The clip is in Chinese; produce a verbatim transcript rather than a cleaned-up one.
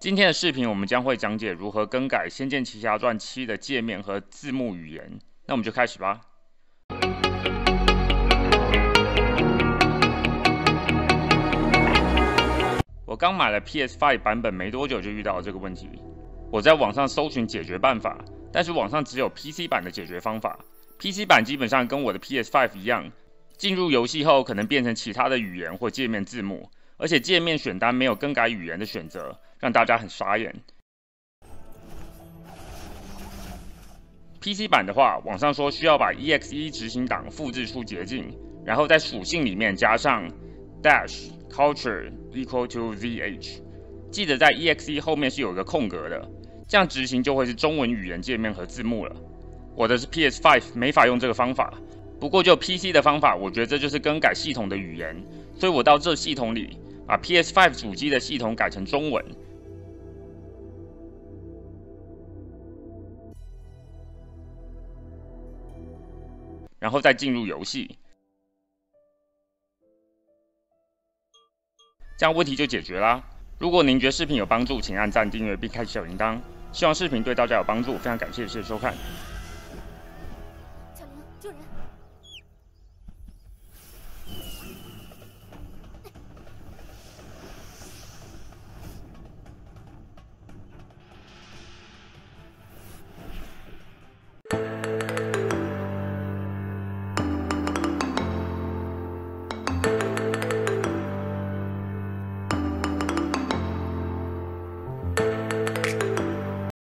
今天的视频我们将会讲解如何更改《仙剑奇侠传七》的界面和字幕语言。那我们就开始吧。我刚买了 P S 五 版本没多久就遇到了这个问题。我在网上搜寻解决办法，但是网上只有 P C 版的解决方法。P C 版基本上跟我的 P S 五 一样，进入游戏后可能变成其他的语言或界面字幕。 而且界面选单没有更改语言的选择，让大家很傻眼。P C 版的话，网上说需要把 E X E 执行档复制出捷径，然后在属性里面加上 dash culture equal to zh， 记得在 E X E 后面是有一个空格的，这样执行就会是中文语言界面和字幕了。我的是 P S 五， 没法用这个方法。不过就 P C 的方法，我觉得这就是更改系统的语言，所以我到这系统里。 把 P S 五 主机的系统改成中文，然后再进入游戏，这样问题就解决啦。如果您觉得视频有帮助，请按赞、订阅并开启小铃铛。希望视频对大家有帮助，非常感谢，谢谢收看。